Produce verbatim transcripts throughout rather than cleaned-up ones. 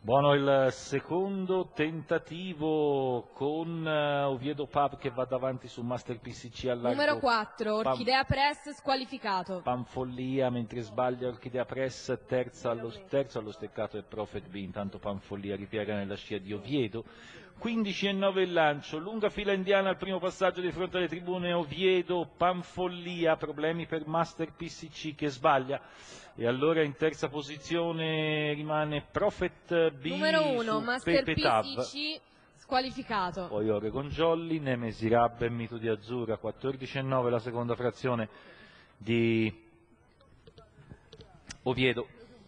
Buono il secondo tentativo con uh, Oviedo Pub che va davanti su Master P C C al largo. Numero quattro, Orchidea Press squalificato. Panfollia, mentre sbaglia Orchidea Press, terza allo, terzo allo steccato è Prophet B, intanto Panfollia ripiega nella scia di Oviedo. quindici e nove il lancio, lunga fila indiana al primo passaggio di fronte alle tribune, Oviedo, Panfollia, problemi per Master P C C che sbaglia. E allora in terza posizione rimane Prophet B numero uno, Master Pepe P Tav. C C squalificato. Poi Oregon Jolly, Nemesi Rab e Mito di Azzurra, quattordici e nove la seconda frazione di Oviedo.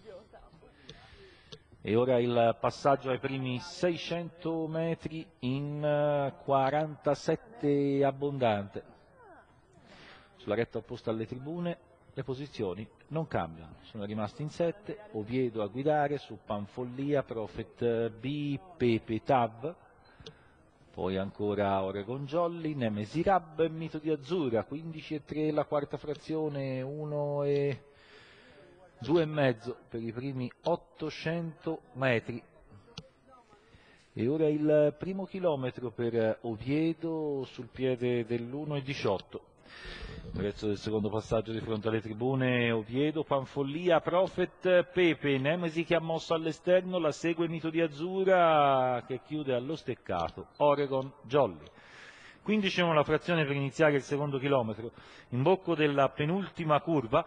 E ora il passaggio ai primi seicento metri in quarantasette abbondante. Sulla retta opposta alle tribune le posizioni non cambiano, sono rimasti in sette, Oviedo a guidare su Panfollia, Prophet B, Pepe Tav, poi ancora Oregon Jolly, Nemesi Rab e Mito di Azzurra, quindici e tre la quarta frazione, uno e due e mezzo per i primi ottocento metri. E ora il primo chilometro per Oviedo sul piede dell'uno e diciotto. Prezzo del secondo passaggio di fronte alle tribune, Oviedo, Panfollia, Prophet, Pepe, Nemesi che ha mosso all'esterno, la segue Mito di Azzurra che chiude allo steccato, Oregon Jolly. quindici e uno la frazione per iniziare il secondo chilometro, in bocco della penultima curva,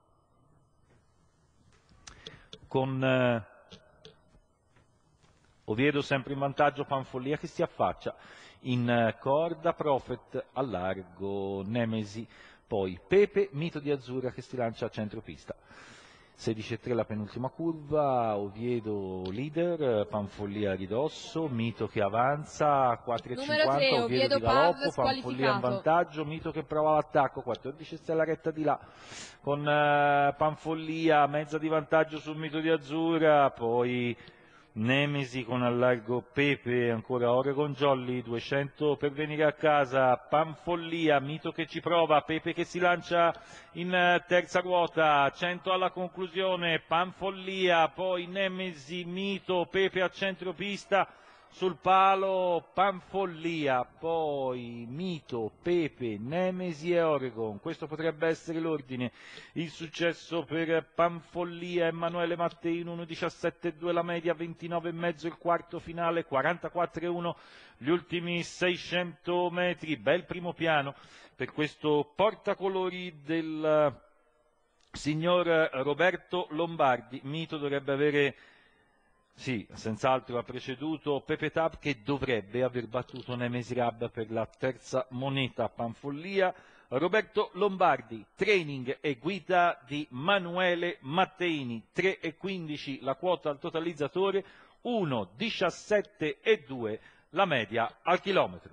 con eh, Oviedo sempre in vantaggio, Panfollia che si affaccia, in corda Prophet a largo Nemesi, poi Pepe, Mito di Azzurra che si lancia a centropista. sedici e tre la penultima curva, Oviedo leader, Panfollia a ridosso, Mito che avanza, quattro e cinquanta, Oviedo, Oviedo di galoppo, Panfollia in vantaggio, Mito che prova l'attacco, quattordici e sei la retta di là, con uh, Panfollia mezza di vantaggio sul Mito di Azzurra, poi Nemesi con al largo Pepe, ancora Oregon Jolly, duecento per venire a casa, Panfollia, Mito che ci prova, Pepe che si lancia in terza ruota, cento alla conclusione, Panfollia, poi Nemesi, Mito, Pepe a centropista, sul palo Panfollia, poi Mito, Pepe, Nemesi e Oregon. Questo potrebbe essere l'ordine. Il successo per Panfollia, Emanuele Mattei in uno diciassette e due la media, ventinove e mezzo il quarto finale, quarantaquattro e uno gli ultimi seicento metri. Bel primo piano per questo portacolori del signor Roberto Lombardi. Mito dovrebbe avere... Sì, senz'altro ha preceduto Pepe Tav che dovrebbe aver battuto Nemesi Rab per la terza moneta. Panfollia, Roberto Lombardi, training e guida di Manuele Matteini, tre e quindici la quota al totalizzatore, uno diciassette e due la media al chilometro.